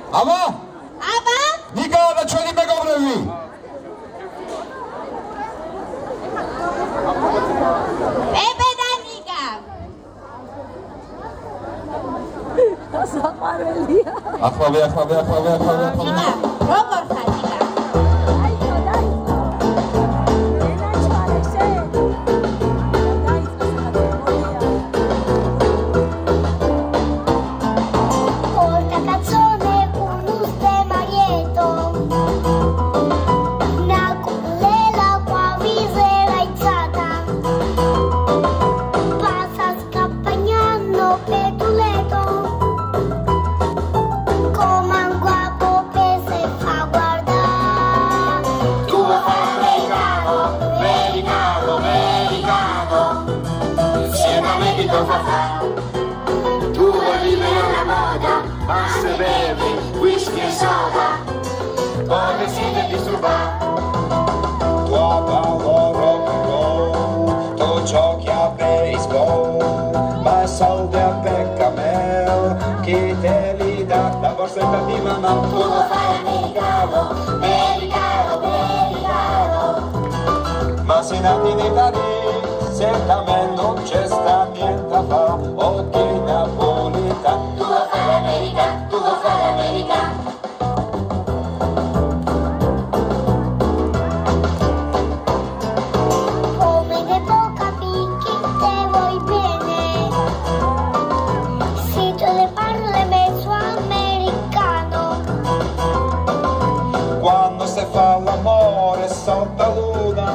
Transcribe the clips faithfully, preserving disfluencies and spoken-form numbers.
Ama? Ama? Nika da čeli me govrevi. Pepe da Nika. Zamarelija. Ahvavi, ahvavi, ahvavi, ahvavi, ahvavi. Nika, Rogorka Nika. Dajmo, dajmo. Nenačko, Alekse. Dajmo se kategorija. Porta canzone un tema lieto, una culela qua visera alzata, passa scampagnando petuleto, come un guapo che se fa guardare. Tu vuoi fare americano, americano, americano, insieme a me che tu fa fa. Tu vuoi vivere alla moda, ma se bevi whisky e soda, poi decidi di disturbare. Tua ballo rock and roll, tu giochi a baseball, ma soldi a Beccamel, chi te li dà? La borsetta di mamma. Tu vuoi fare americano, americano, americano, Ma se nati in Italia, certamente non c'è sta niente a fa, ok napolitano. tu vuoi fare americano, tu vuoi fare americano. Come devo capire che te vuoi bene, se tu le parli mezzo americano. Quando si fa l'amore sotto la luna,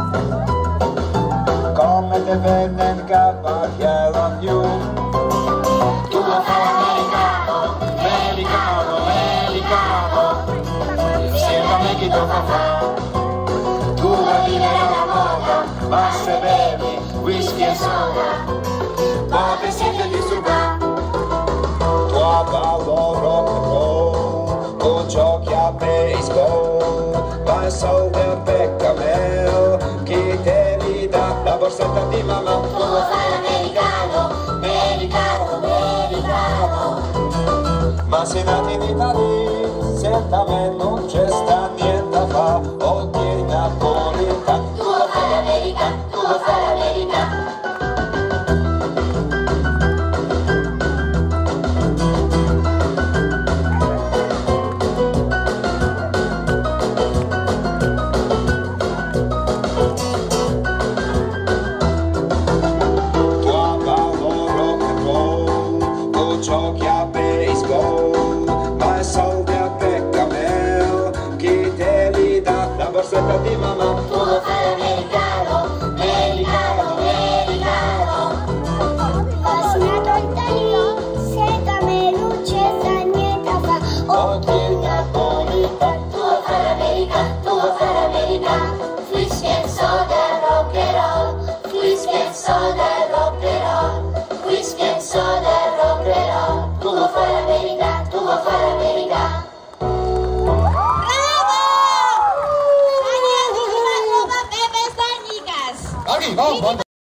come te venne in cavaliera più. Tu vuoi fare americano, americano, americano, insieme a me che tu fa fa. Tu vuoi vivere alla moda, ma se bevi whisky e soda, poi ti senti disturbare. Tua ballo rock and roll, tu giochi a baseball, ma soldi a Beccamel, chi te li dà? La borsetta di mamma. Tu vuoi fare americano, americano, americano, Ma se nati in Italia, certamente non c'è sta niente a fa, ok napolitano. tu vuoi fare americano, tu vuoi fare americano. Tua ballo rock and roll, tu giochi